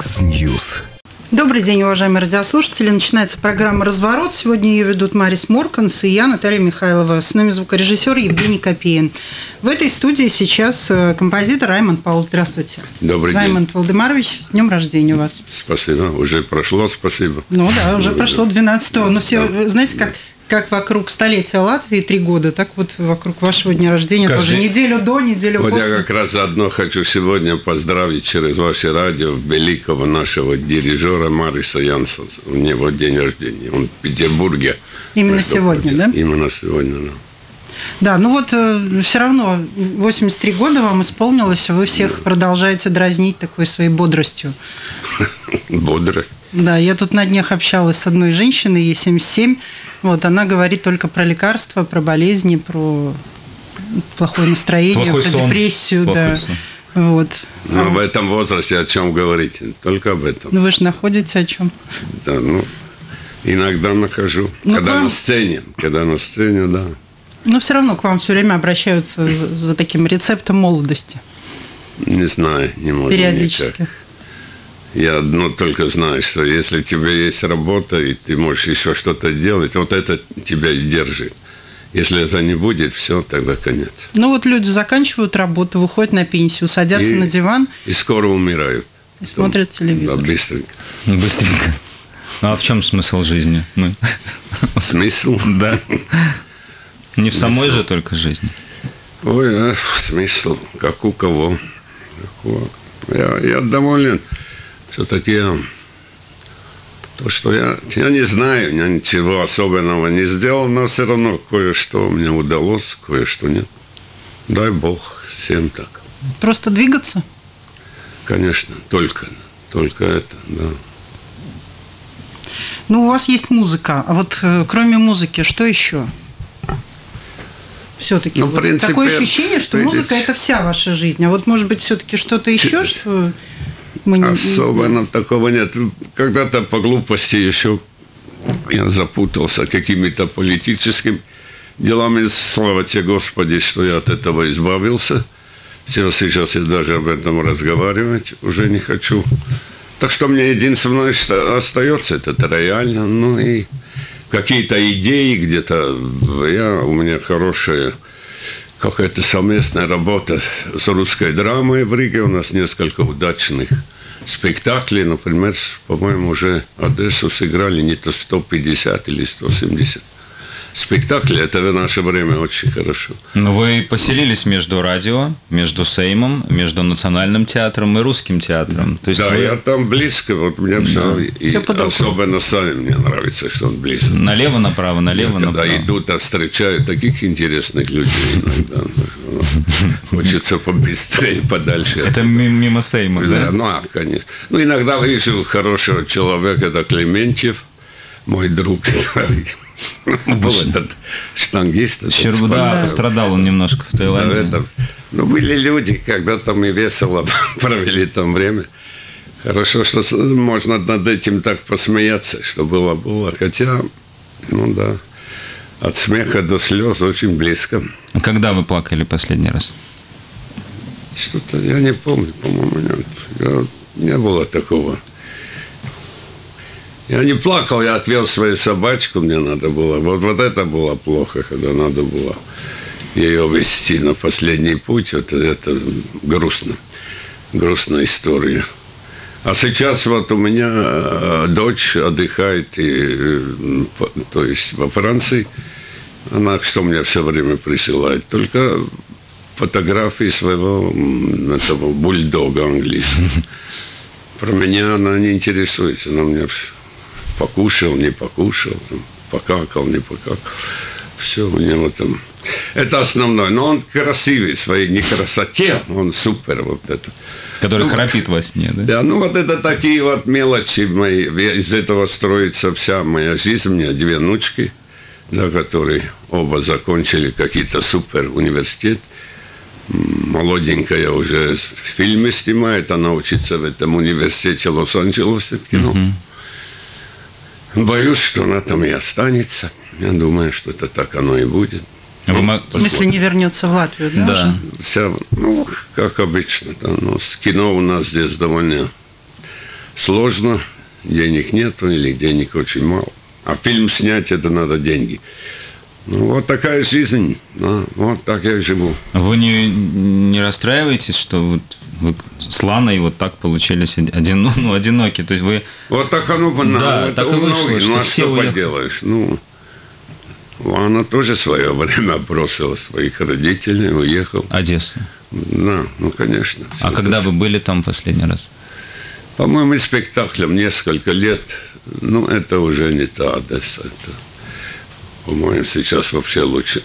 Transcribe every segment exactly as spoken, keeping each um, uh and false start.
Яндекс.Ньюс. Добрый день, уважаемые радиослушатели. Начинается программа «Разворот». Сегодня ее ведут Марис Морканс и я, Наталья Михайлова. С нами звукорежиссер Евгений Копеин. В этой студии сейчас композитор Раймонд Паул. Здравствуйте. Добрый Раймонд день. Раймонд Валдемарович, с днем рождения у вас. Спасибо. Уже прошло, спасибо. Ну да, уже ну, прошло да. двенадцатого. Но все, да. знаете, как... Как вокруг столетия Латвии три года, так вот вокруг вашего дня рождения Каждый... тоже неделю до, неделю вот после. Я как раз заодно хочу сегодня поздравить через ваше радио великого нашего дирижера Мариса Янсона. У него день рождения. Он в Петербурге. Именно сегодня, против. да? Именно сегодня, да. Да, ну вот э, все равно восемьдесят три года вам исполнилось, вы всех да. продолжаете дразнить такой своей бодростью. Бодрость. Да, я тут на днях общалась с одной женщиной, ей семьдесят семь. Вот, она говорит только про лекарства, про болезни, про плохое настроение, плохой про сон. депрессию. Плохой да. сон. Вот. Но в этом возрасте о чем говорить? Только об этом. Ну вы же находите о чем? Да, ну, иногда нахожу. Ну, когда вам... на сцене. Когда на сцене, да. Но все равно к вам все время обращаются за, за таким рецептом молодости. Не знаю, не могу. Периодически. Никак. Я одно только знаю, что если у тебя есть работа, и ты можешь еще что-то делать, вот это тебя и держит. Если это не будет, все, тогда конец. Ну вот люди заканчивают работу, выходят на пенсию, садятся и, на диван. И скоро умирают. И смотрят телевизор. Да, быстренько. Быстренько. Ну а в чем смысл жизни? Мы... Смысл? Да. Не в самой же только жизни. Ой, а, смысл, как у кого. Я, я доволен. Все-таки то, что я, я не знаю, я ничего особенного не сделал, но все равно кое-что мне удалось, кое-что нет. Дай Бог, всем так. Просто двигаться? Конечно, только, только это, да. Ну, у вас есть музыка, а вот э, кроме музыки, что еще? Все-таки ну, вот принципе, такое ощущение, что музыка – это вся ваша жизнь. А вот, может быть, все-таки что-то еще, что мы не, особенно не такого нет. Когда-то по глупости еще я запутался какими-то политическими делами. Слава тебе, Господи, что я от этого избавился. Сейчас я даже об этом разговаривать уже не хочу. Так что мне единственное, что остается, это реально. Ну и какие-то идеи где-то. Я, у меня хорошая какая-то совместная работа с русской драмой в Риге. У нас несколько удачных спектаклей. Например, по-моему, уже Одессу сыграли не то сто пятьдесят или сто семьдесят спектаклей. Это в наше время очень хорошо. Но вы поселились между радио, между Сеймом, между Национальным театром и Русским театром. То есть да, вы... я там близко. Вот мне да. все. И все особенно сами мне нравится, что он близко. Налево, направо, налево, я, направо. Когда идут, а встречают таких интересных людей иногда. Хочется побыстрее, подальше. Это мимо Сейма, да? Да, ну, а, конечно. Ну, иногда вижу хорошего человека, это Клементьев, мой друг. Был этот штангист. Щербуда пострадал он немножко в Таиланде. Да, это, ну, были люди, когда-то мы весело провели там время. Хорошо, что можно над этим так посмеяться, что было-было. Хотя, ну да, от смеха до слез очень близко. Когда вы плакали последний раз? Что-то я не помню, по-моему, нет. Я, не было такого. Я не плакал, я отвел свою собачку, мне надо было. Вот, вот это было плохо, когда надо было ее вести на последний путь. Вот это грустно. Грустная история. А сейчас вот у меня дочь отдыхает, и, то есть во Франции. Она что мне все время присылает? Только фотографии своего этого бульдога английского. Про меня она не интересуется. Она мне покушал, не покушал, покакал, не покакал. Все у него там. Это основное. Но он красивый в своей некрасоте. Он супер вот это. Который ну, храпит во сне, да? Да, ну вот это такие вот мелочи мои. Из этого строится вся моя жизнь. У меня две внучки, да, которые оба закончили какие-то супер университет. Молоденькая уже фильмы снимает. Она учится в этом университете Лос-Анджелеса в кино. Uh-huh. Боюсь, что она там и останется. Я думаю, что это так оно и будет. Вы ну, в смысле, не вернется в Латвию, да? Да. Вся, ну, как обычно. Да, но с кино у нас здесь довольно сложно, денег нету или денег очень мало. А фильм снять, это надо деньги. Ну, вот такая жизнь, да, вот так я и живу. Вы не, не расстраиваетесь, что вот вы с Ланой вот так получились один, ну, одиноки? То есть вы... Вот так оно, да, это так у и вышло, многих, что ну а все что уехали. поделаешь? Ну, Лана тоже в свое время бросила своих родителей, уехал. Одессу. Да, ну, конечно. А когда вы были там последний раз? По-моему, спектаклем несколько лет, ну, это уже не та Одесса, это... По-моему, сейчас вообще лучше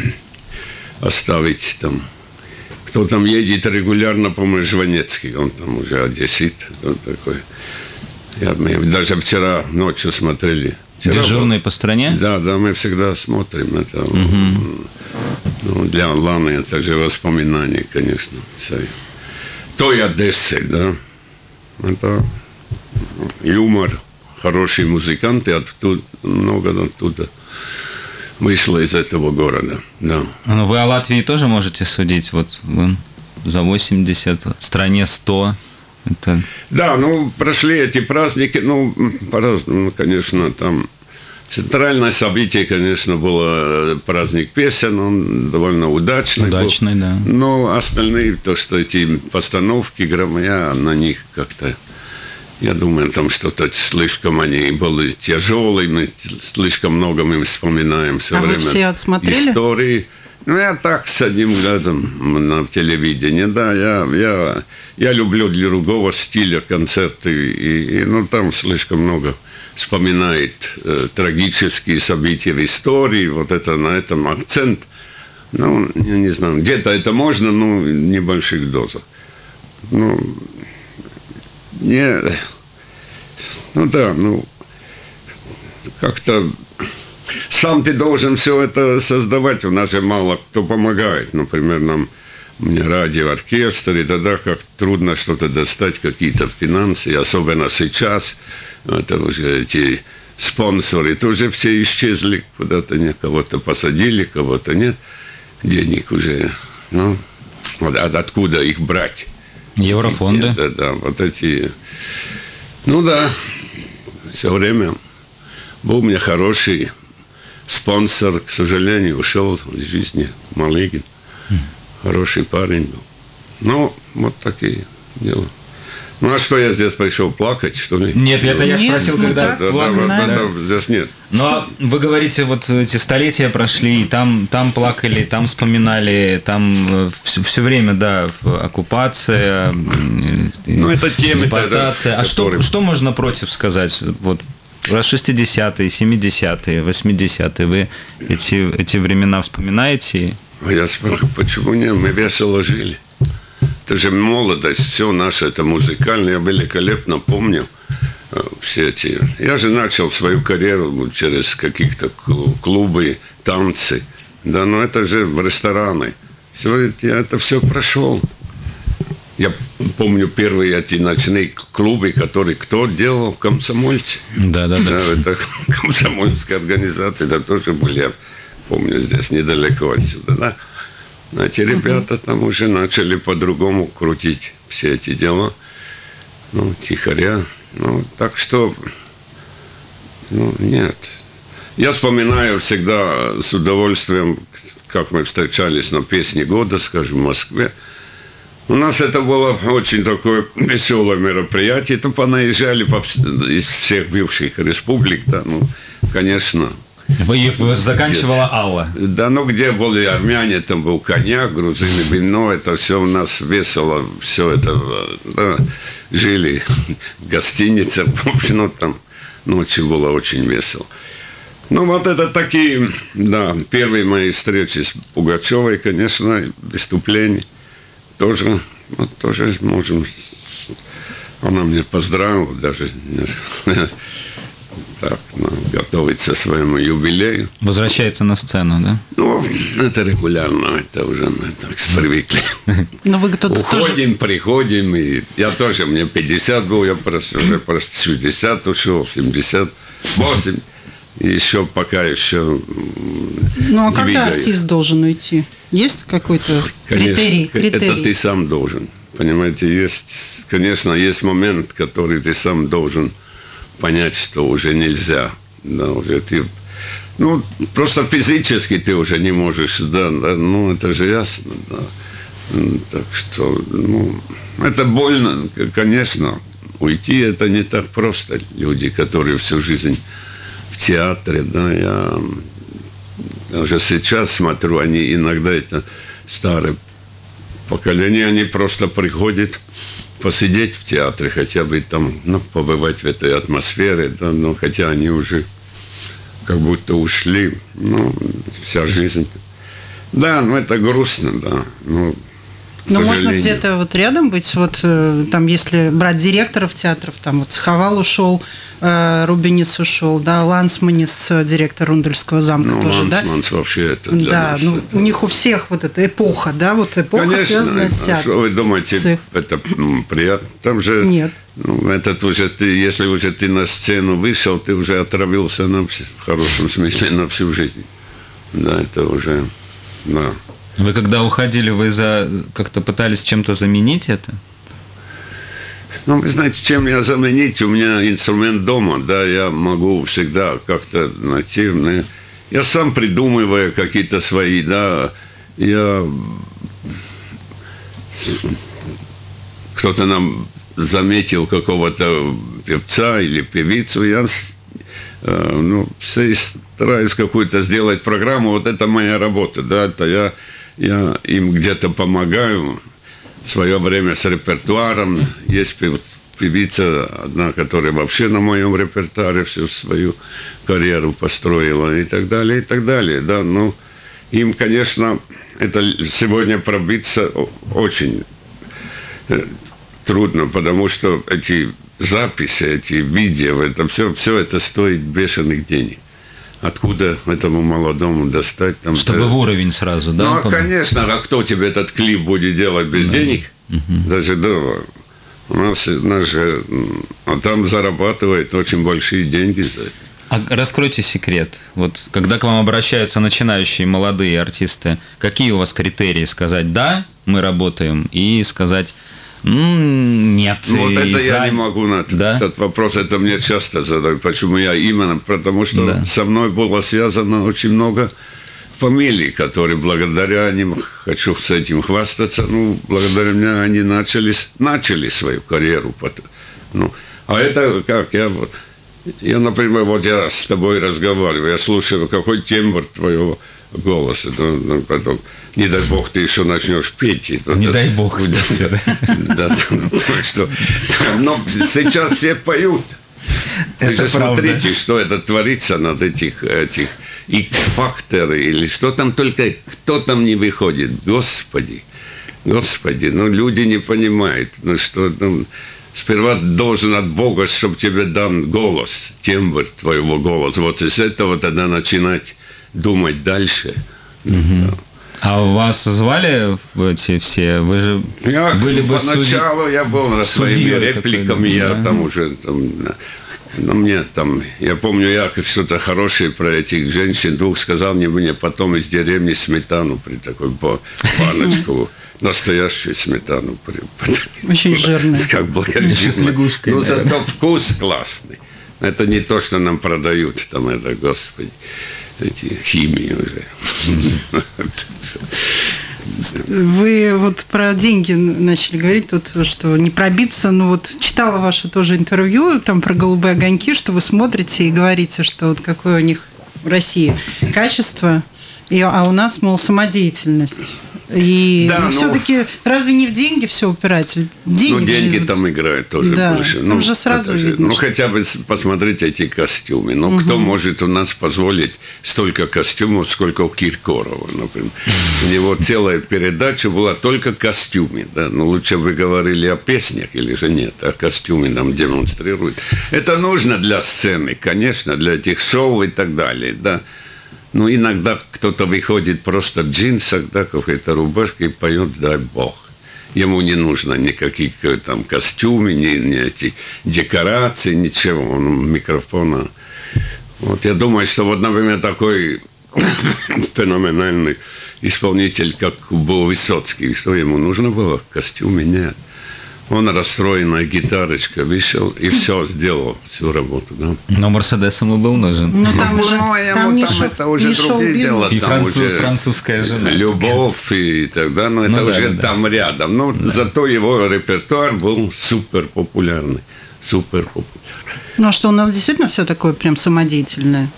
оставить там. Кто там едет регулярно, по-моему, Жванецкий, он там уже одессит. Он такой. Я, мы даже вчера ночью смотрели. Вчера Дежурный был... по стране? Да, да, мы всегда смотрим. Это, угу. ну, для Ланы это же воспоминания, конечно. Той Одессы, да. Это юмор, хороший музыкант, и оттуда, много оттуда вышло из этого города, да. Ну, вы о Латвии тоже можете судить? Вот вы за восемьдесят, в стране сто. Это... Да, ну, прошли эти праздники, ну, по-разному, конечно, там центральное событие, конечно, было праздник песен, он довольно удачный. Удачный, был. да. Но остальные, то, что эти постановки, я на них как-то... Я думаю, там что-то слишком они были тяжелыми, слишком много мы вспоминаем все а время. Вы все отсмотрели? Истории. Ну, я так с одним глазом на телевидении, да, я, я, я люблю для другого стиля концерты, и, и ну, там слишком много вспоминает э, трагические события в истории, вот это на этом акцент. Ну, я не знаю, где-то это можно, но в небольших дозах. Ну, не, ну да, ну, как-то сам ты должен все это создавать, у нас же мало кто помогает, например, нам, мне радио, оркестр, и тогда как трудно что-то достать, какие-то финансы, особенно сейчас, это уже эти спонсоры тоже все исчезли, куда-то не, кого-то посадили, кого-то нет, денег уже, ну, откуда их брать? Еврофонды. Да, да, вот эти... Ну да, все время был у меня хороший спонсор, к сожалению, ушел из жизни, Малыгин. Хороший парень был. Ну, вот такие дела. Ну, а что я здесь пришел плакать, что ли? Нет, это я нет, спросил, ну, когда... так, Да, да, да, да, да, здесь нет. Ну, а вы говорите, вот эти столетия прошли, и там, там плакали, там вспоминали, там все, все время, да, оккупация, ну, это темы, депортация. Да, а что, что можно против сказать? Вот раз шестидесятые, семидесятые, восьмидесятые, вы эти, эти времена вспоминаете? А я спрашиваю, почему нет? Мы весело жили. Это же молодость, все наше, это музыкальное. Я великолепно помню все эти... Я же начал свою карьеру через каких-то клубы, танцы. Да, но это же в рестораны. Все, я это все прошел. Я помню первые эти ночные клубы, которые кто делал? Комсомольцы. Да, да, да. Да, это комсомольская организация, да, тоже были, я помню, здесь недалеко отсюда, да. Эти ребята там уже начали по-другому крутить все эти дела. Ну, тихоря. Ну, так что, ну, нет. Я вспоминаю всегда с удовольствием, как мы встречались на песне года, скажем, в Москве. У нас это было очень такое веселое мероприятие. То понаезжали по, из всех бывших республик, да, ну, конечно. Вы, заканчивала Алла. Да, ну где были армяне, там был коньяк, грузины, вино, это все у нас весело, все это, да, жили в гостинице, в общем, ну, там ночью было очень весело. Ну, вот это такие, да, первые мои встречи с Пугачевой, конечно, выступления тоже, вот, тоже можем, она меня поздравила даже, так, ну, готовится к своему юбилею. Возвращается на сцену, да? Ну, это регулярно, это уже мы так привыкли. Но вы тут Уходим, тоже... приходим, и я тоже, мне пятьдесят был, я просто уже просто шестьдесят ушел, семьдесят восемь, и еще пока еще Ну, а двигаюсь. когда артист должен уйти? Есть какой-то Конечно, критерий? критерий? Это ты сам должен. понимаете, есть, конечно, есть момент, который ты сам должен понять, что уже нельзя. Да, уже ты, ну, просто физически ты уже не можешь, да, да, ну, это же ясно, да. Так что, ну, это больно, конечно. Уйти это не так просто. Люди, которые всю жизнь в театре, да, я уже сейчас смотрю, они иногда, это старые поколения, они просто приходят посидеть в театре, хотя бы там, ну, побывать в этой атмосфере, да, но хотя они уже как будто ушли, ну, вся жизнь. Да, ну, это грустно, да, ну, но можно где-то вот рядом быть, вот там, если брать директоров театров, там вот Хавал ушел, Рубинец ушел, да, Лансманис, директор Рундельского замка, ну, тоже, Лансманс, да? вообще это для да, нас. Ну, это... у них у всех вот эта эпоха, да, вот эпоха, конечно, связанная с театром. Что вы думаете, Цех. Это ну, приятно? Там же, нет. Ну, этот уже ты, если уже ты на сцену вышел, ты уже отравился на, в хорошем смысле на всю жизнь. Да, это уже, да. Вы когда уходили, вы за как-то пытались чем-то заменить это? Ну, вы знаете, чем я заменить? У меня инструмент дома, да, я могу всегда как-то найти. Я сам придумываю какие-то свои, да, я... Кто-то нам заметил какого-то певца или певицу, я, ну, все стараюсь какую-то сделать программу, вот это моя работа, да, это я... Я им где-то помогаю в свое время с репертуаром. Есть певица одна, которая вообще на моем репертуаре всю свою карьеру построила и так далее, и так далее. Да, но им, конечно, это сегодня пробиться очень трудно, потому что эти записи, эти видео, это все, все это стоит бешеных денег. Откуда этому молодому достать? Там, чтобы да, в уровень сразу, да? Ну, конечно, а кто тебе этот клип будет делать без да. денег? Угу. Даже, да, у нас, у нас же, а там зарабатывает очень большие деньги за это. А раскройте секрет. Вот когда к вам обращаются начинающие молодые артисты, какие у вас критерии? Сказать «да, мы работаем» и сказать «нет». Ну, вот это за... я не могу на этот, да? этот вопрос, это мне часто задают. Почему я именно? Потому что да. со мной было связано очень много фамилий, которые благодаря ним, хочу с этим хвастаться, ну, благодаря мне они начали, начали свою карьеру. Ну, а это как, я, я, например, вот я с тобой разговариваю, я слушаю, какой тембр твоего голоса, ну, ну, потом, не дай бог, ты еще начнешь петь. И, не да, дай бог, кстати. Да, так что, но сейчас все поют. Вы же смотрите, что это творится над этих, этих X-факторы, или что там только, кто там не выходит. Господи, Господи, ну люди не понимают, ну что, ну, сперва должен от Бога, чтобы тебе дан голос, тембр твоего голоса. Вот из этого тогда начинать думать дальше. Угу. Да. А вас звали в эти все? Вы же я, были бы поначалу суди... я был на своими репликами, я да? там уже там, ну, мне там, я помню, я что-то хорошее про этих женщин двух сказал мне, мне потом из деревни сметану при такой баночку, настоящую сметану. Очень жирная. Как еще с лягушкой. Ну, зато вкус классный. Это не то, что нам продают, там это, господи, эти химии уже. Вы вот про деньги начали говорить тут, что не пробиться. Ну вот читала ваше тоже интервью там про голубые огоньки, что вы смотрите и говорите, что вот какое у них в России качество, и, а у нас, мол, самодеятельность. И да, все-таки разве не в деньги все упирается? Деньги, ну, деньги же, там играют тоже да, больше. Там ну, же сразу же, видно. Ну, хотя бы посмотрите эти костюмы. Ну, угу. Кто может у нас позволить столько костюмов, сколько у Киркорова, например? У него целая передача была только костюмы. Да? Ну, лучше бы говорили о песнях или же нет, а костюмы нам демонстрируют. Это нужно для сцены, конечно, для этих шоу и так далее, да. Ну, иногда кто-то выходит просто в джинсах, да, какой-то рубашке и поет «Дай Бог». Ему не нужно никаких там костюмов, ни, ни эти декорации, ничего. Он микрофона. Вот я думаю, что вот, например, такой феноменальный исполнитель, как был Высоцкий, что ему нужно было в костюме? Нет. Он расстроенная гитарочка вышел и все, сделал всю работу. Да. Но Мерседес ему был нужен. Ну, там, ну, же, ну, там, не там шо, это уже не другие дела. И там француз, уже французская жена. Любовь и тогда, но ну, это ну, уже да, там да. рядом. Но да. Зато его репертуар был супер популярный. Супер популярный. Ну, а что, у нас действительно все такое прям самодеятельное?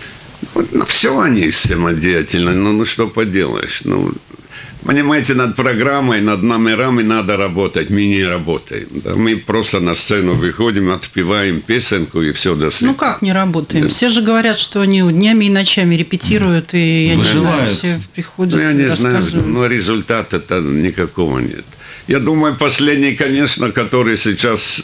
Ну, все они самодеятельные, ну, ну что поделаешь. Ну, понимаете, над программой, над номерами надо работать, мы не работаем. Да? Мы просто на сцену выходим, отпеваем песенку и все, до свидания. Ну как не работаем? Да. Все же говорят, что они днями и ночами репетируют, и я Выживают. не знаю, все приходят, ну, я не знаю, рассказывают. но результата-то никакого нет. Я думаю, последний, конечно, который сейчас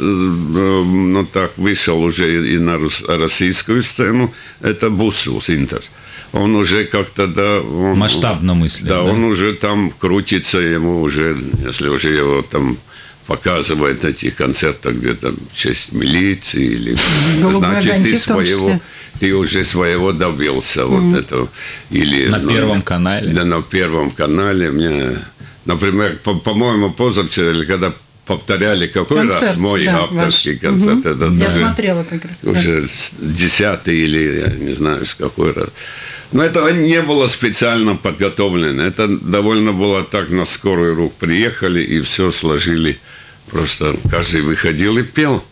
ну, так, вышел уже и на российскую сцену, это Бусел Синтерс. Он уже как-то, да... Он, масштабно мыслит. Да, Да, он уже там крутится, ему уже, если уже его там показывают на этих концертах где-то в честь милиции, или, значит, ты своего... Ты уже своего добился, mm. вот это. Или, на ну, Первом канале. Да, на Первом канале. Мне, например, по- по-моему, позавчера, или когда повторяли какой концерт, раз мой да, авторский ваш. концерт. Угу. Это Я уже, смотрела как раз. уже да. десятый или, я не знаю, с какой раз. Но это не было специально подготовлено. Это довольно было так, на скорую руку приехали и все сложили. Просто каждый выходил и пел.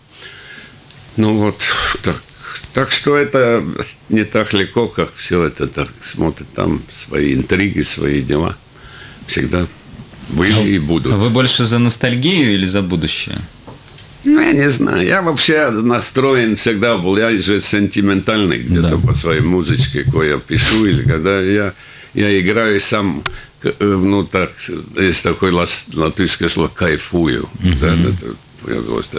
Ну вот так. Так что это не так легко, как все это так смотрят. Там свои интриги, свои дела. Всегда были и будут. А вы больше за ностальгию или за будущее? Ну, я не знаю. Я вообще настроен всегда был. Я же сентиментальный где-то Да. по своей музычке, кое я пишу. Или когда я, я играю сам, ну так, есть такое латышское слово «кайфую». Uh-huh. Да, это, я просто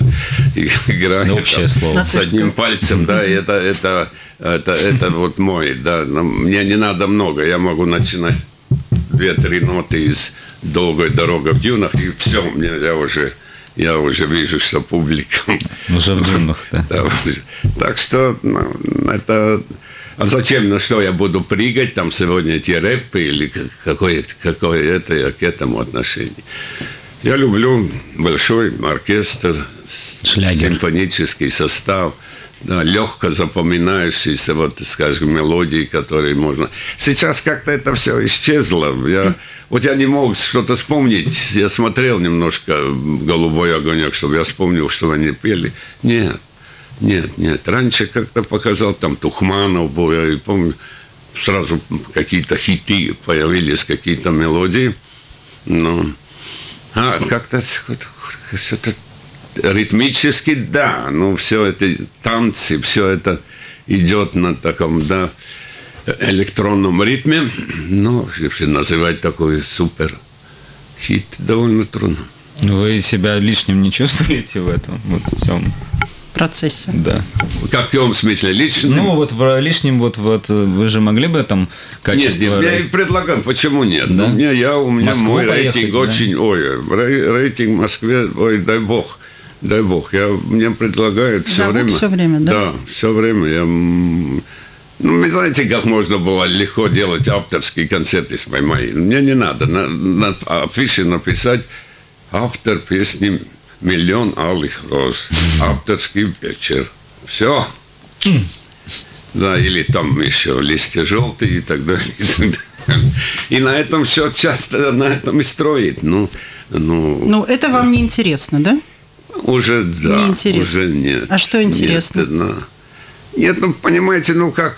играю общее там, слово. с одним пальцем, да, и это, это, это, это вот мой, да. Мне не надо много, я могу начинать две-три ноты из «Долгой дорогой в дюнах», и все, мне, я уже, я уже вижу, что публика... Уже в дюнах, да. да. Так что, ну, это... А зачем, ну что, я буду прыгать, там сегодня эти рэпы, или какое, какое это, я к этому отношение. Я люблю большой оркестр, Шлягер. симфонический состав, да, легко запоминающиеся, вот, скажем, мелодии, которые можно... Сейчас как-то это все исчезло. Я, вот я не мог что-то вспомнить. Я смотрел немножко «Голубой огонек», чтобы я вспомнил, что они пели. Нет, нет, нет. Раньше как-то показал, там Тухманов был, я помню, сразу какие-то хиты появились, какие-то мелодии. Но... А как-то что-то ритмически, да, ну все это танцы, все это идет на таком, да, электронном ритме, но если называть такой супер хит, довольно трудно. Вы себя лишним не чувствуете в этом, вот в всем процессе? Да. Как в каком смысле? Лично? Ну, вот в лишнем, вот, вот вы же могли бы там качество... Нет, нет, я и предлагал, почему нет? Да? Ну, мне, я, у меня Москву мой поехать, рейтинг да? очень... Ой, рейтинг в Москве, ой, дай бог, дай бог. Я, мне предлагают все Зовут время... все время, да? Да, все время. Я, ну, вы знаете, как можно было легко делать авторские концерты с моей. Мне не надо на, на афише написать автор песни «Миллион алых роз», авторский вечер. Все. Да, или там еще листья желтые и так далее. И, так далее. И на этом все часто на этом и строит. Ну, ну, ну это вам не интересно, да? Уже да, не интересно. Уже нет. А что интересно? Нет, да. Нет, ну, понимаете, ну как,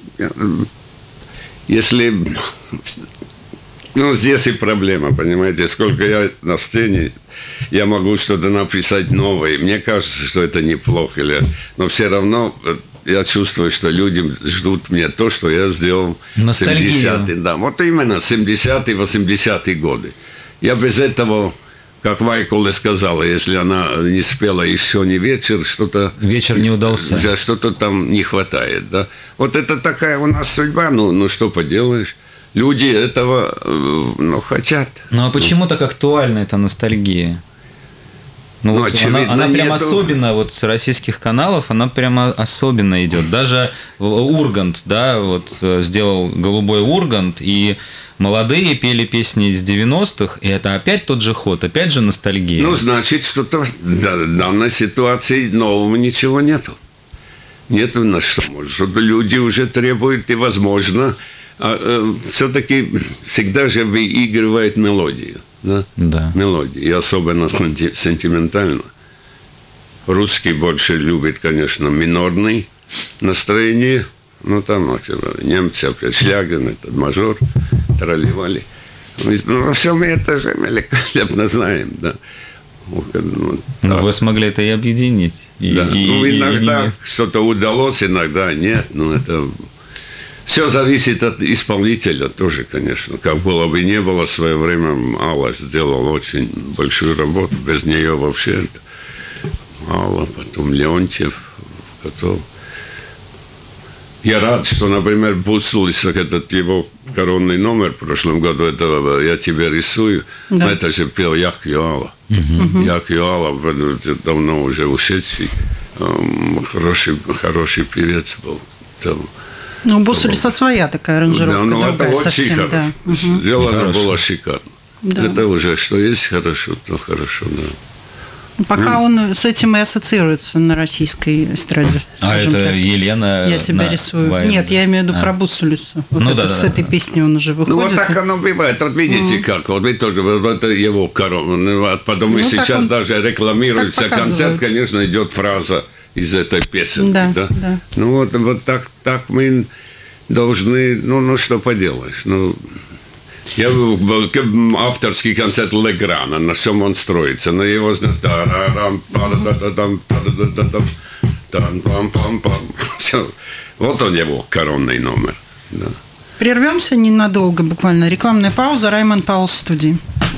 если, ну, здесь и проблема, понимаете, сколько я на сцене, я могу что-то написать новое, мне кажется, что это неплохо, или, но все равно я чувствую, что люди ждут мне то, что я сделал в семидесятые, да, вот именно семидесятые, восьмидесятые годы. Я без этого... Как Вайкуле сказала, если она не спела еще не вечер, что-то... Вечер не удался. Да, что-то там не хватает, да. Вот это такая у нас судьба, ну, ну что поделаешь. Люди этого, ну, хотят. Ну, а почему так актуальна эта ностальгия? Ну, Ну, вот очевидно, она, она прям нету. особенно вот с российских каналов, она прямо особенно идет. Даже Ургант, да, вот э, сделал «Голубой Ургант», и молодые пели песни из девяностых, и это опять тот же ход, опять же ностальгия. Ну, значит, что-то в данной ситуации нового ничего нету. Нету на что. Может, люди уже требуют, и возможно, а, э, все-таки всегда же выигрывает мелодия. Да? Да. Мелодия. И особенно сенти- сентиментально. Русский больше любит, конечно, минорное настроение. Ну, там, немцы опять Шлягин, этот мажор, тролливали. Ну, во всем это же великолепно знаем, да. Ну, Но вы смогли это и объединить. И, да. и, ну, иногда и, и... что-то удалось, иногда нет. Ну, это все зависит от исполнителя тоже, конечно. Как было бы не было, в свое время Алла сделала очень большую работу. Без нее вообще это Алла, потом Леонтьев, потом... Я рад, что, например, Бусулис, этот его коронный номер в прошлом году, это «Я тебя рисую», да. Это же пел Як Юала. Угу. Як Юала, давно уже ушедший, хороший, хороший певец был. Там, ну, у Бусулиса своя такая аранжировка. Да, ну это очень совсем, хорошо. Да. Сделано хорошо. было шикарно. Да. Это уже, что есть хорошо, то хорошо, да. Пока ну. он с этим и ассоциируется на российской эстраде. А это так. Елена... Я тебя рисую. Вайн. Нет, я имею в виду а. про Бусулиса. Вот ну, это, да, с да, этой да. песней он уже выходит. Ну, вот так оно бывает. Вот видите, mm. как. Вот вы тоже, вот это его корона. Потом ну, и сейчас даже рекламируется концерт, конечно, идет фраза из этой песенки. Да, да? Да. Ну, вот, вот так, так мы должны... Ну, ну, что поделаешь. Ну... Я был авторский концерт Леграна, на чем он строится. На его вот он его коронный номер. Да. Прервемся ненадолго, буквально. Рекламная пауза. Раймонд Паулс в студии.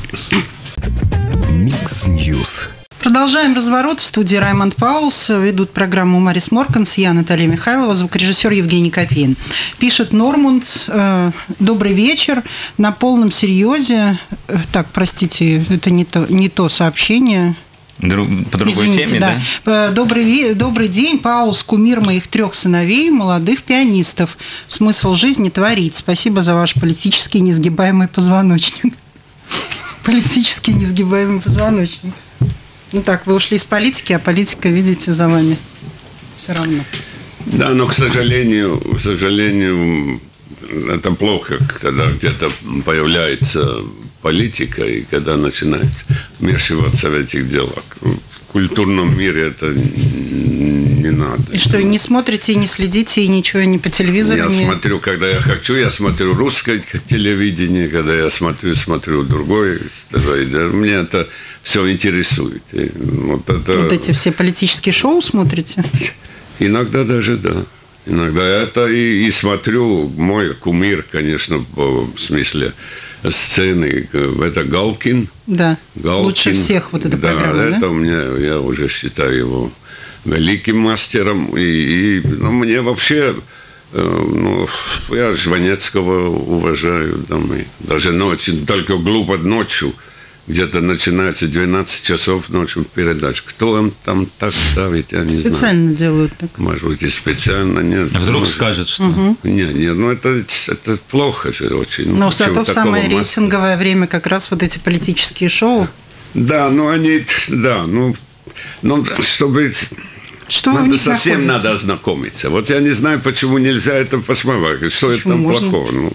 Микс Ньюс. Продолжаем разворот. В студии Раймонд Паулс. Ведут программу Марис Морканс, я Наталья Михайлова, звукорежиссер Евгений Копейн. Пишет Нормунд. Добрый вечер. На полном серьезе. Так, простите, это не то, не то сообщение. Друг, по другой Извините, теме, да. да? Добрый, добрый день, Паулс, кумир моих трех сыновей, молодых пианистов. Смысл жизни творить. Спасибо за ваш политически несгибаемый позвоночник. Политически несгибаемый позвоночник. Ну так, вы ушли из политики, а политика, видите, за вами все равно. Да, но, к сожалению, к сожалению, это плохо, когда где-то появляется политика, и когда начинает вмешиваться в этих делах. В культурном мире это не надо. И что, не смотрите, не следите, и ничего не по телевизору? Я не... смотрю, когда я хочу, я смотрю русское телевидение, когда я смотрю, смотрю другое. Мне это все интересует. И вот, это... вот эти все политические шоу смотрите? Иногда даже, да. Иногда это и, и смотрю, мой кумир, конечно, в смысле сцены, это Галкин. Да, Галкин, лучше всех вот эта да, программа, да? Это у меня, я уже считаю его великим мастером. И, и ну, мне вообще, э, ну, я Жванецкого уважаю. Там, и даже ночью, только глупо ночью, где-то начинается двенадцать часов ночью передач. Кто он там так ставит, я не специально знаю. Специально делают так. Может быть, и специально, нет. А вдруг может... скажет, что... Угу. Нет, нет, ну это, это плохо же очень. Но зато в самое мастера? рейтинговое время как раз вот эти политические шоу. Да, ну они, да, ну, ну чтобы... Что вы в надо них совсем находите? надо ознакомиться. Вот я не знаю, почему нельзя это посмотреть. Что Почему это там можно? плохого? Ну,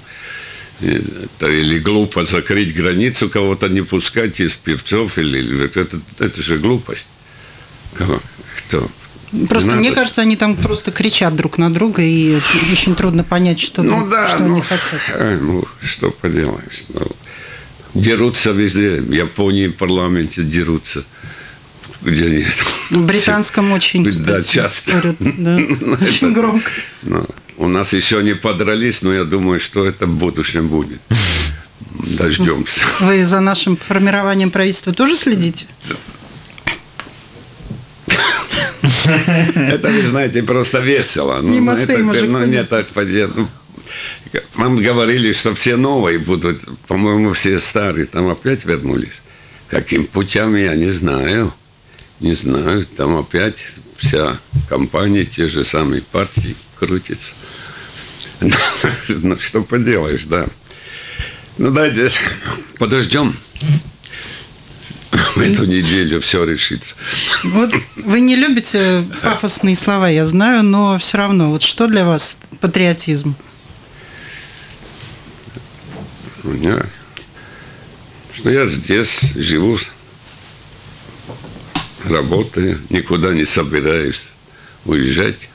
это или глупо закрыть границу, кого-то не пускать из певцов, или это, это же глупость. Кто? Просто Надо... мне кажется, они там просто кричат друг на друга, и очень трудно понять, что, ну, да, что ну, они хотят. А, ну, что поделаешь. Ну, дерутся везде. В Японии в парламенте дерутся. Где нет. В британском очень, да, часто. Говорят, да, очень громко. У нас еще не подрались, но я думаю, что это в будущем будет. Дождемся. Вы за нашим формированием правительства тоже следите? Это, вы знаете, просто весело. Мимо ну, Сейма это, же ну, нет, так, ну, нам говорили, что все новые будут, по-моему, все старые там опять вернулись. Каким путем, я не знаю. Не знаю, там опять вся компания, те же самые партии крутится. Ну, что поделаешь, да. Ну, дайте, подождем. В эту неделю все решится. Вот вы не любите пафосные слова, я знаю, но все равно, вот что для вас патриотизм? У меня, что я здесь живу, работаю, никуда не собираюсь уезжать.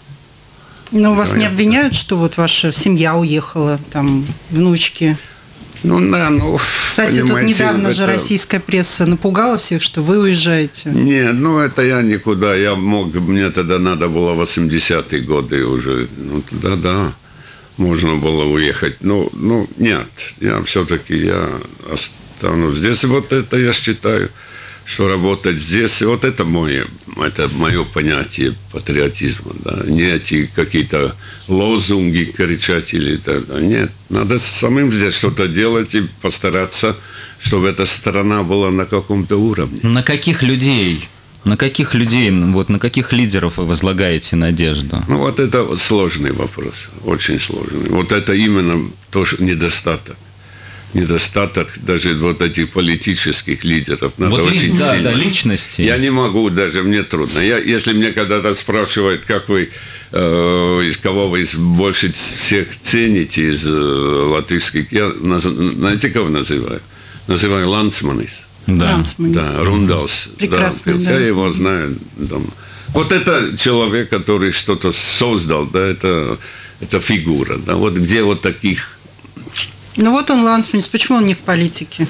Но вас не обвиняют, что вот ваша семья уехала, там, внучки? Ну, да, ну, кстати, тут недавно это... же российская пресса напугала всех, что вы уезжаете. Нет, ну, это я никуда. Я мог, мне тогда надо было восьмидесятые годы уже. Ну, тогда, да, можно было уехать. Ну, ну, нет, я все-таки, я останусь здесь. Вот это я считаю, что работать здесь, вот это мое, это мое понятие патриотизма, да, не эти какие-то лозунги кричать или так, нет, надо самим здесь что-то делать и постараться, чтобы эта страна была на каком-то уровне. На каких людей, на каких людей, вот на каких лидеров вы возлагаете надежду? Ну, вот это вот сложный вопрос, очень сложный. Вот это именно тоже недостаток. Недостаток даже вот этих политических лидеров. Надо вот очень да, сильно. Да, личности. Я не могу даже, мне трудно. Я, если мне когда-то спрашивают, как вы, э, из кого вы больше всех цените из э, латышских, я, знаете, кого называю? Называю Лансманис. Да, да, Рундалс. Прекрасно, да, да. Я его знаю. Там. Вот это человек, который что-то создал, да, это, это фигура. Да, вот где вот таких... Ну вот он, Лансманис, почему он не в политике?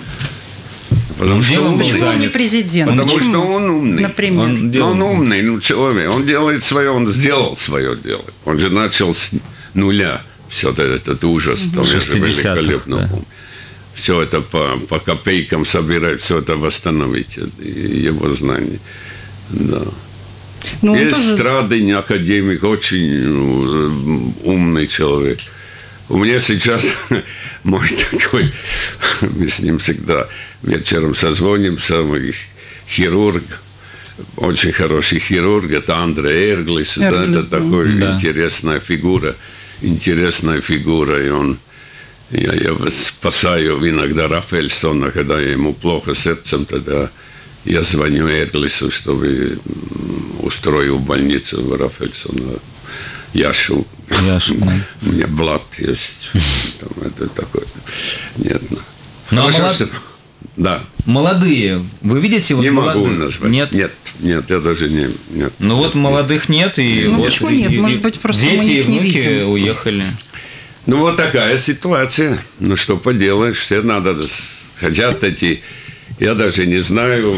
Потому что он, почему он не президент? Потому почему? что он умный. Например. Он, делал... он умный, ну, человек. Он делает свое, он сделал свое дело. Он же начал с нуля все это, этот ужас. Там я же великолепно да. помню. Все это по, по копейкам собирать, все это восстановить. Его знания. Да. Ну, есть тоже... Страдень, академик, очень ну, умный человек. У меня сейчас мой такой, мы с ним всегда вечером созвонимся, мой хирург, очень хороший хирург, это Андрей Эрглис, да, это да. такой да. интересная фигура, интересная фигура, и он, я, я спасаю иногда Рафаэльсона, когда ему плохо сердцем, тогда я звоню Эрглису, чтобы устроил больницу в Рафаэльсона. Яшу. Яшу, да. У меня блат есть. Там, это такое. Нет. Ну, Хорошо, а молод... что... Да. Молодые. Вы видите вот не молодых? могу назвать. Нет? Нет, нет, я даже не... Нет. Ну вот молодых нет, и ну, вот почему нет? И, Может быть, просто дети мы и их не внуки видим. уехали. Ну вот такая ситуация. Ну что поделаешь, все надо... Хотят эти... Я даже не знаю...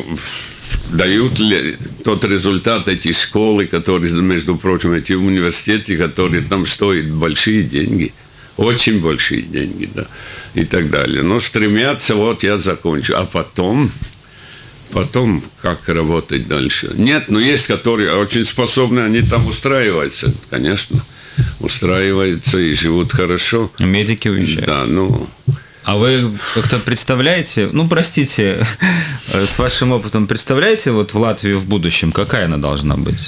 Дают ли тот результат эти школы, которые, между прочим, эти университеты, которые там стоят большие деньги, очень большие деньги, да, и так далее. Но стремятся, вот я закончу. А потом, потом как работать дальше? Нет, но есть, которые очень способны, они там устраиваются, конечно, устраиваются и живут хорошо. Медики уезжают. Да, ну... А вы как-то представляете, ну, простите, с вашим опытом представляете вот в Латвию в будущем, какая она должна быть?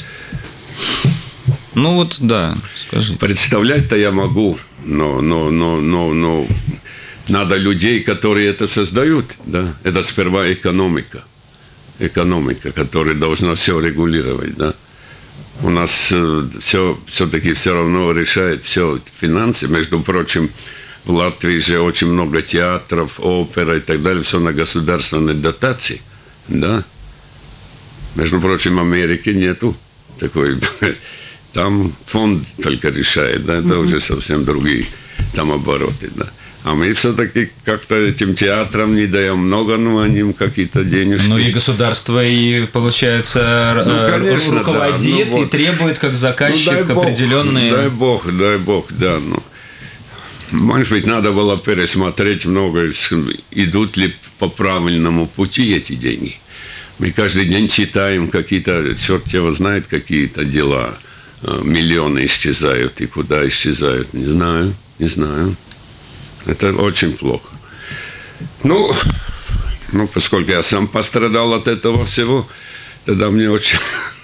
Ну, вот, да, скажите. Представлять-то я могу, но, но, но, но, но надо людей, которые это создают, да. Это сперва экономика, экономика, которая должна все регулировать, да. У нас все, все-таки все равно решает все финансы, между прочим. В Латвии же очень много театров, опера и так далее, все на государственной дотации, да. Между прочим, в Америке нету такой, там фонд только решает, да, это mm-hmm. уже совсем другие там обороты, да. А мы все-таки как-то этим театрам не даем много, но они какие-то денежки. Ну и государство, и, получается, ну, конечно, руководит да. ну, вот. И требует как заказчик ну, дай определенные... Бог, дай бог, дай бог, да, ну. Может быть, надо было пересмотреть много, идут ли по правильному пути эти деньги. Мы каждый день читаем какие-то, черт его знает, какие-то дела. Миллионы исчезают, и куда исчезают, не знаю, не знаю. Это очень плохо. Ну, ну, поскольку я сам пострадал от этого всего, тогда мне очень...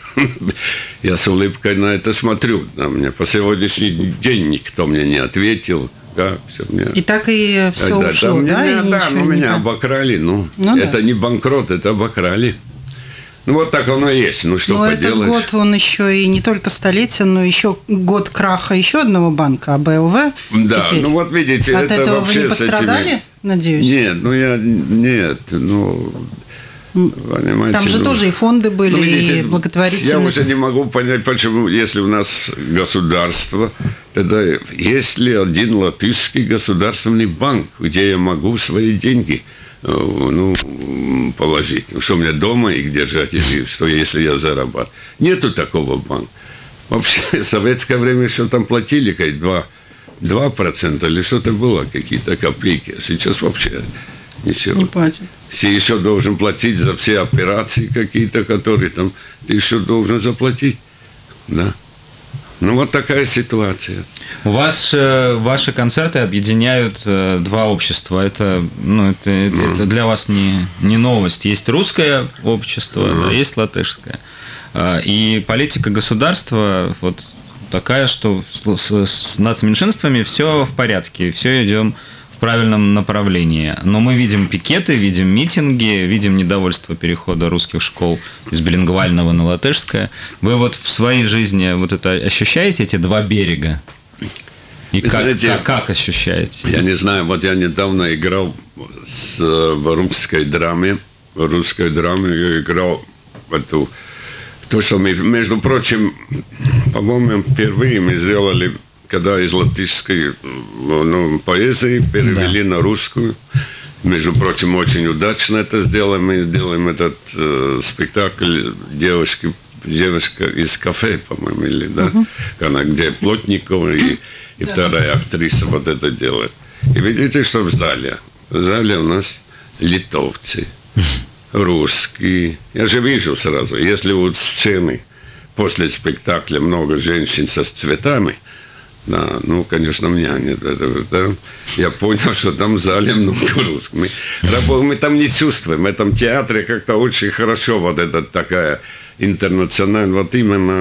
Я с улыбкой на это смотрю. На меня по сегодняшний день никто мне не ответил. Да, все, мне... И так и все да, ушло, да? да? Меня, да, ну, меня обокрали. Ну, ну это да. не банкрот, это обокрали. Ну, вот так оно и есть. Ну, что но поделаешь. Но этот год, он еще и не только столетие, но еще год краха еще одного банка, АБЛВ. Да, теперь. Ну, вот видите, От это этого вообще вы не пострадали, этими... надеюсь? Нет, ну, я... Нет, ну... Понимаете, там же ну, тоже и фонды были, ну, видите, и благотворительность. Я уже не могу понять, почему, если у нас государство, тогда есть ли один латышский государственный банк, где я могу свои деньги ну, положить? Что, у меня дома их держать, или что, если я зарабатываю? Нету такого банка. Вообще, в советское время что там платили, как два процента или что-то было, какие-то копейки. А сейчас вообще... Ничего. Не платит. Ты еще должен платить за все операции какие-то, которые там, ты еще должен заплатить. Да. Ну, вот такая ситуация. У вас э, ваши концерты объединяют э, два общества. Это, ну, это, mm. это для вас не, не новость. Есть русское общество, mm. да, есть латышское. И политика государства вот такая, что с, с, с нацменьшинствами все в порядке, все идем в правильном направлении. Но мы видим пикеты, видим митинги, видим недовольство перехода русских школ из билингвального на латышское. Вы вот в своей жизни вот это ощущаете, эти два берега? И как, знаете, как, как ощущаете? Я не знаю, вот я недавно играл с, в русской драме. В русской драме я играл в эту... То, что мы, между прочим, по-моему, впервые мы сделали... когда из латышской ну, поэзии перевели да. на русскую. Между прочим, очень удачно это сделали. Мы делаем этот э, спектакль девушки, девушка из кафе, по-моему, или, да? Uh-huh. Она, где Плотникова и, и вторая актриса вот это делает. И видите, что в зале? В зале у нас литовцы, русские. Я же вижу сразу, если вот сцены после спектакля много женщин со цветами, да, ну, конечно, мне нет. Да. Я понял, что там в зале много русских. Мы, мы там не чувствуем. В этом театре как-то очень хорошо вот эта такая интернациональная, вот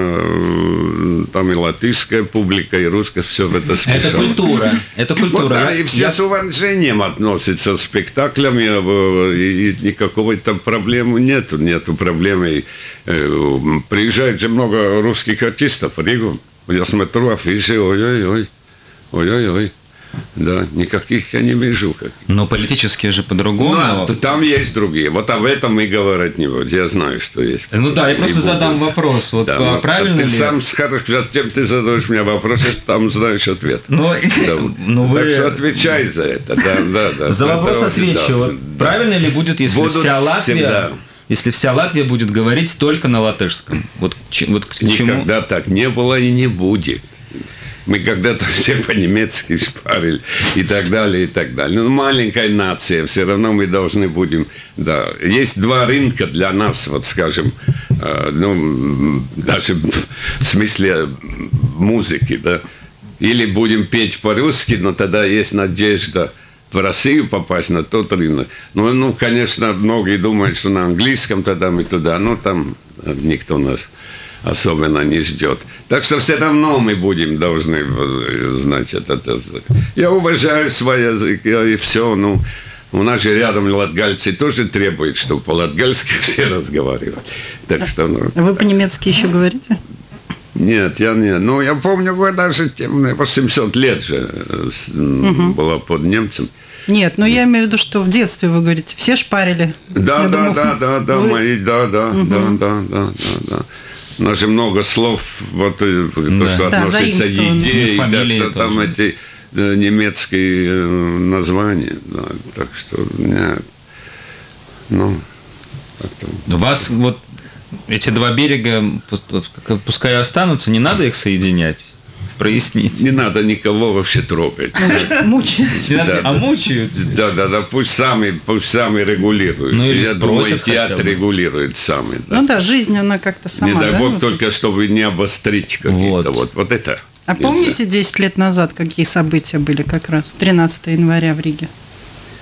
именно там и латышская публика, и русская, все в это смешано. Это культура. Это культура. Вот, да, и все Я... с уважением относятся к спектаклям, и, и никакой там проблемы нету. Нету проблемы. Приезжает же много русских артистов в Ригу. Я смотрю афиши, ой-ой-ой, ой-ой-ой. Да, никаких я не вижу. Но политические же по-другому. Ну, там есть другие. Вот об этом и говорить не буду. Я знаю, что есть. Ну да, я просто задам вопрос. Вот да, правильно ты ли? Ты сам затем ты задаешь мне вопрос, и там знаешь ответ. Но, да. но вы... Так что отвечай за это. Да, да, да. За вопрос отвечу. Да, вот да. Правильно ли будет, если Будут вся Латвия... Всегда. Если вся Латвия будет говорить только на латышском. Вот, вот к чему? Никогда так не было и не будет. Мы когда-то все по-немецки шпарили и так далее, и так далее. Но маленькая нация, все равно мы должны будем... Да, есть два рынка для нас, вот скажем, э, ну, даже в смысле музыки, да. Или будем петь по-русски, но тогда есть надежда в Россию попасть на тот рынок. Ну, ну, конечно, многие думают, что на английском тогда мы туда, но там никто нас особенно не ждет. Так что все равно мы будем должны знать этот язык. Я уважаю свой язык, и все. Ну, у нас же рядом латгальцы тоже требуют, чтобы по-латгальски все разговаривали. Так что, ну, вы по-немецки еще говорите? Нет, я не. Ну, я помню, вы даже восемьсот лет же угу. была под немцем. Нет, ну я имею в виду, что в детстве вы говорите, все шпарили. Да, я да, думал, да, да, да, вы... мои, да, да, угу. да, да, да, да, да. У нас же много слов, вот то, да. что да, относится к еде, и так что тоже. Там эти да, немецкие названия. Да, так что, нет. Ну, у вас вот эти два берега, пускай останутся, не надо их соединять, прояснить. Не надо никого вообще трогать. Мучают. А мучают? Да, да, да, пусть сами, пусть сами регулируют. Ну, я думаю, театр регулирует сами. Ну да, жизнь, она как-то сама. Не дай бог, только чтобы не обострить какие-то. Вот, вот это. А помните десять лет назад, какие события были как раз? тринадцатого января в Риге.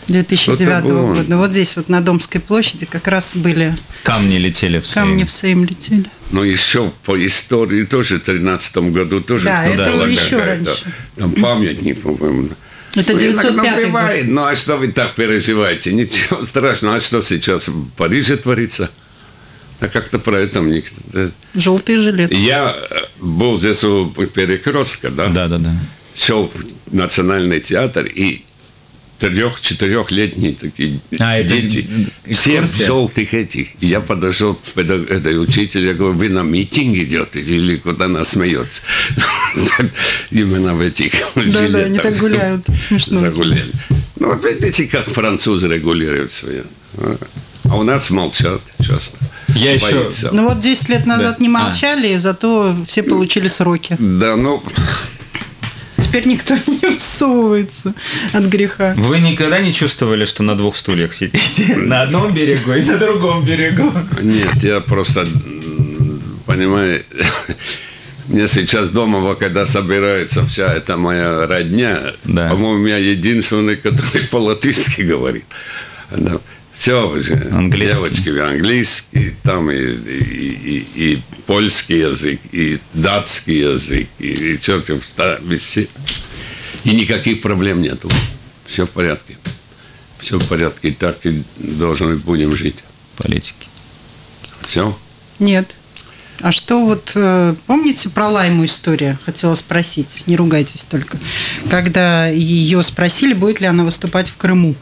две тысячи девятого года. Вот здесь вот на Домской площади как раз были... Камни летели в Сейм. Камни в Сейм летели. Но еще по истории тоже в тринадцатом году тоже да, кто-то это была еще какая-то. Раньше. Там памятник, по-моему. Это девятьсот пятый ну, бывает, год. Ну, а что вы так переживаете? Ничего страшного. А что сейчас в Париже творится? А как-то про это никто... Желтые жилеты. Я был здесь у Перекрестка, да? Да, да, да. Шел в Национальный театр, и трех-четырехлетние такие а, дети, все в желтых этих. И я подошел к этой учителю, я говорю, вы на митинг идете или куда она смеется? Именно в этих жилетах. Да, да, они так гуляют, смешно. Загуляли. Ну, вот видите, как французы регулируют свои. А у нас молчат часто. Я еще... Ну, вот десять лет назад да. не молчали, а. зато все получили сроки. Да, ну... Теперь никто не всовывается от греха. Вы никогда не чувствовали, что на двух стульях сидите? На одном берегу и на другом берегу? Нет, я просто, понимаю, мне сейчас дома, когда собирается вся эта моя родня, да. по-моему, я единственный, который по-латышски говорит. Все уже, английский. Девочки английский, там и, и, и, и польский язык, и датский язык, и, и чертов, все. И никаких проблем нету. Все в порядке. Все в порядке. И так и должны будем жить. Политики. Все? Нет. А что вот, помните про Лайму историю? Хотела спросить, не ругайтесь только. Когда ее спросили, будет ли она выступать в Крыму.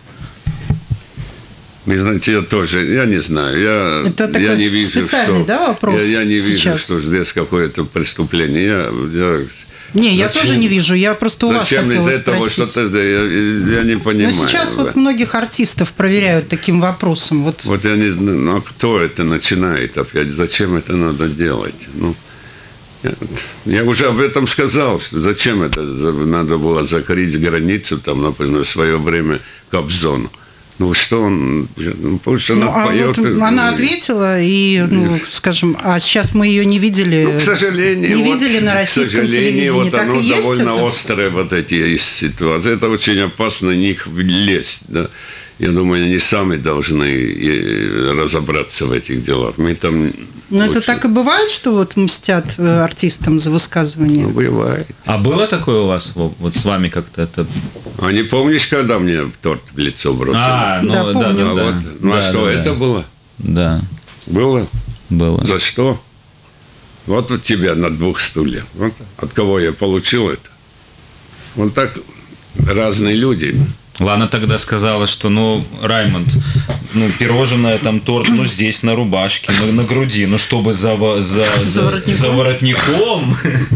Вы знаете, я тоже, я не знаю, я, это я не вижу, что, да, вопрос я, я не вижу, сейчас? что здесь какое-то преступление. Я, я, не, я зачем, тоже не вижу, я просто у зачем вас хотела из этого спросить. что-то, я, я не понимаю. Но сейчас да. вот многих артистов проверяют таким вопросом. Вот, вот я не знаю, ну, кто это начинает опять, зачем это надо делать? Ну, я, я уже об этом сказал, что зачем это надо было закрыть границу, там, например, в свое время Кобзону. Ну, что он, ну, пусть она ну, а поет. Вот и... Она ответила, и, ну, и... скажем, а сейчас мы ее не видели, ну, к сожалению, не вот, видели на российском к сожалению, телевидении. Вот так оно и есть довольно это? острое, вот эти ситуации. Это очень опасно в них влезть, да. Я думаю, они сами должны разобраться в этих делах. Мы там... Но лучше... это так и бывает, что вот мстят артистам за высказывания? Ну, бывает. А было такое у вас, вот с вами как-то это... А не помнишь, когда мне торт в лицо бросили? А, ну да, да, да, а да. Вот, ну, да, а что, да, это да. было? Да. Было? Было. За что? Вот у тебя на двух стульях. Вот от кого я получил это? Вот так разные люди. Лана тогда сказала, что, ну, Раймонд, ну, пирожное, там, торт, ну, здесь на рубашке, на, на груди, ну, чтобы за, за, за, воротником. за воротником.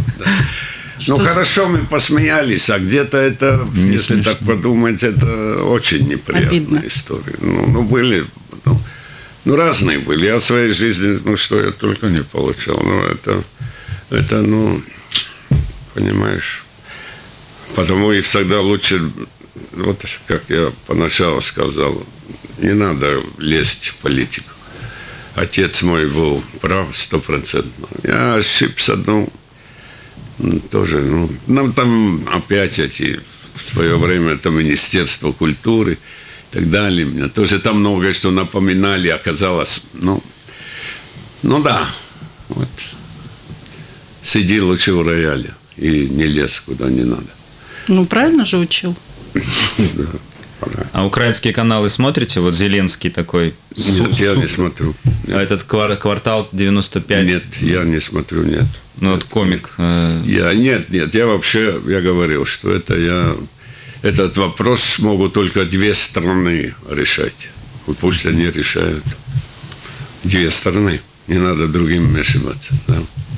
Ну, хорошо, мы посмеялись, а где-то это, если так подумать, это очень неприятная история. Ну, ну, были, ну, ну, разные были. Я в своей жизни, ну, что я только не получал. Ну, это, это, ну, понимаешь, потому и всегда лучше... Вот как я поначалу сказал, не надо лезть в политику. Отец мой был прав стопроцентно. Я ошибся, ну, тоже, ну, нам там опять эти, в свое время это Министерство культуры и так далее. Мне тоже там многое что напоминали, оказалось, ну, ну да, вот, сиди лучше в рояле и не лезь куда не надо. Ну, правильно же учил. Да, а украинские каналы смотрите? Вот Зеленский такой. Нет, я не смотрю. Нет. А этот квартал девяносто пять? Нет, я не смотрю, нет. Ну вот комик. Я, нет, нет, я вообще, я говорил, что это я... Этот вопрос могут только две стороны решать. Вот пусть они решают. Две стороны. Не надо другим вмешиваться. Да.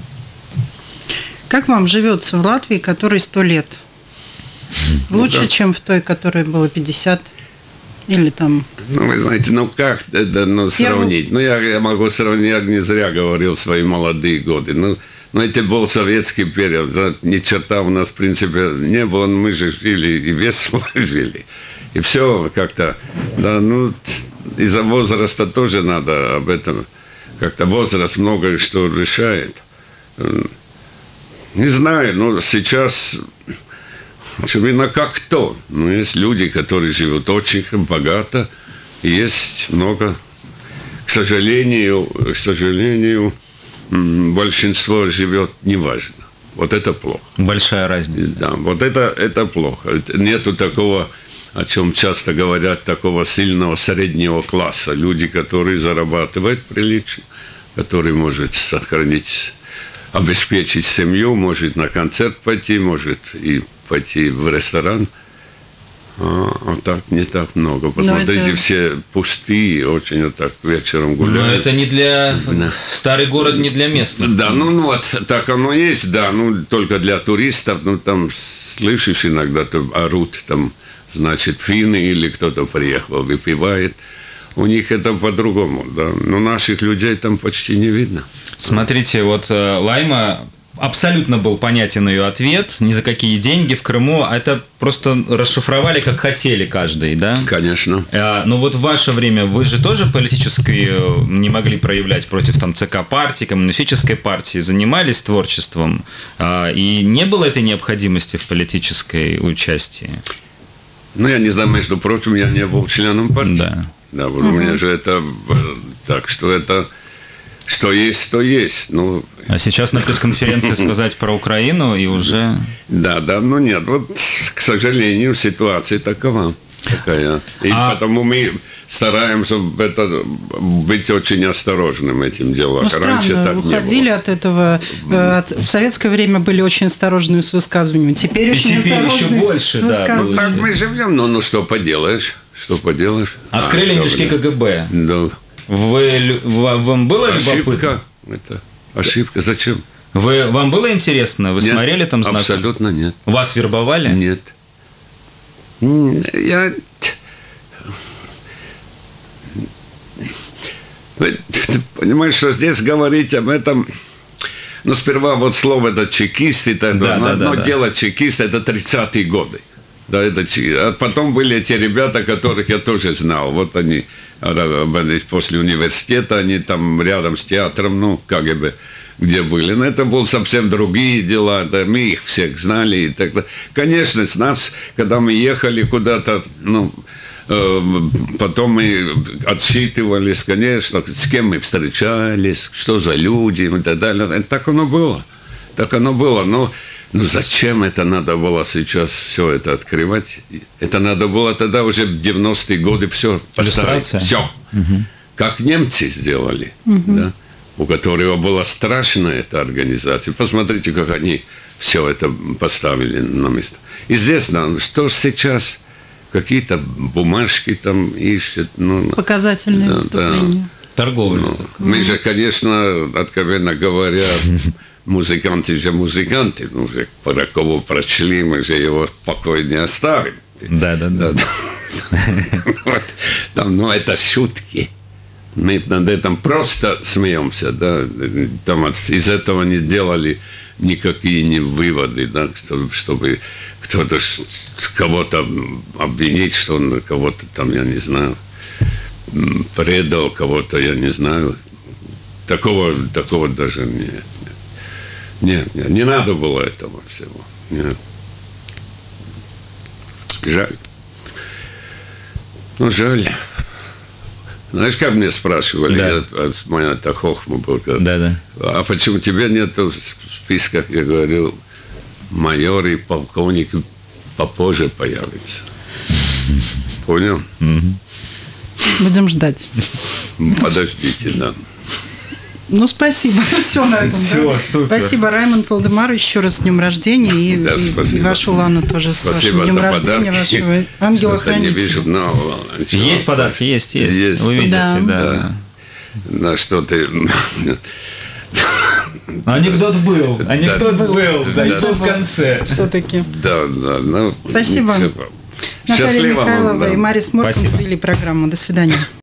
Как вам живется в Латвии, которой сто лет? Лучше, ну, да. чем в той, которой было пятьдесят? Или там... Ну, вы знаете, ну как это ну, сравнить? Я... Ну, я, я могу сравнить, я не зря говорил свои молодые годы. Ну, ну это был советский период. Ни черта у нас, в принципе, не было. Мы же жили и весело жили. И все как-то... Да, ну, из-за возраста тоже надо об этом... Как-то возраст многое что решает. Не знаю, но сейчас... Именно как кто. Ну, есть люди, которые живут очень богато, и есть много, к сожалению, к сожалению, большинство живет неважно. Вот это плохо. Большая разница. Да, вот это, это плохо. Нету такого, о чем часто говорят, такого сильного среднего класса. Люди, которые зарабатывают прилично, который может сохранить, обеспечить семью, может на концерт пойти, может и пойти в ресторан. А, а так не так много. Посмотрите, это... все пустые, очень вот так вечером гуляют. Но это не для... Да. Старый город не для местных. Да, ну, ну вот так оно есть, да, ну только для туристов, ну там слышишь иногда, там орут, там, значит, финны или кто-то приехал, выпивает. У них это по-другому, да. Но наших людей там почти не видно. Смотрите, вот Лайма, абсолютно был понятен ее ответ, ни за какие деньги в Крыму. Это просто расшифровали, как хотели каждый, да? Конечно. А, но вот в ваше время вы же тоже политически не могли проявлять против там ЦК партии, коммунистической партии, занимались творчеством, а, и не было этой необходимости в политической участии? Ну, я не знаю, между прочим, я не был членом партии. Да. Да, вот угу. У меня же это... Так что это... Что есть, то есть. Ну, а сейчас на пресс-конференции сказать про Украину и уже... Да, да, ну нет, вот, к сожалению, ситуация такова. Такая. И а... потому мы стараемся это, быть очень осторожным этим делом. Ну, странно, раньше так уходили не было. От этого. От, в советское время были очень осторожными с высказываниями. Теперь и очень теперь осторожны еще больше, с да. высказываниями. Ну, так мы живем, ну, ну что поделаешь? Что поделаешь? Открыли а, мешки КГБ. Да. Вы, вам было ошибка. любопытно? Это ошибка. Зачем? Вы, вам было интересно? Вы нет, смотрели там знак? Абсолютно нет. Вас вербовали? Нет. Я... Ты понимаешь, что здесь говорить об этом... Ну, сперва вот слово это чекист, и так да, но да, одно да, дело чекист, это тридцатые годы. Да, это, а потом были те ребята, которых я тоже знал. Вот они после университета, они там рядом с театром, ну, КГБ, где были. Но это были совсем другие дела. Да, мы их всех знали. И так далее. Конечно, с нас, когда мы ехали куда-то, ну, э, потом мы отсчитывались, конечно, с кем мы встречались, что за люди и так далее. Так оно было. Так оно было. Но ну зачем это надо было сейчас все это открывать? Это надо было тогда уже в девяностые годы все поставить. Все. Угу. Как немцы сделали, угу. да? У которого была страшная эта организация. Посмотрите, как они все это поставили на место. Известно, что сейчас какие-то бумажки там ищут. Ну, показательные да, выступления. Да. Торговля. Ну, мы же, конечно, откровенно говоря... Музыканты же музыканты, ну, уже про кого прочли, мы же его спокойно оставим. Да, да, да. Вот, там, ну, это шутки. Мы над этим просто смеемся, да. Там из этого не делали никакие не выводы, да, чтобы, чтобы кто-то кого-то обвинить, что он кого-то там, я не знаю, предал кого-то, я не знаю. Такого, такого даже нет. Нет, нет, не надо было этого всего. Нет. Жаль. Ну, жаль. Знаешь, как мне спрашивали, да. я, моя хохма был, да, да. А почему тебя нету в списках, я говорю, майор и полковник попозже появятся. Понял? Будем ждать. Подождите, да. Ну, спасибо. Все на этом. Все, да? супер. Спасибо, Раймонд Валдемар, еще раз с днем рождения. И, да, и, и вашу Лану тоже спасибо с вашим днем рождения, подарки. вашего ангела-хранителя. Но, есть подарки, есть, есть. есть. Вы видите, да. да. да. На что ты... Анекдот был. Анекдот да, был. Дайте в конце. Все-таки. Да, да. Ну, спасибо. Счастливо. Наталья Михайлова да. и Марис Морканс вели программу. До свидания.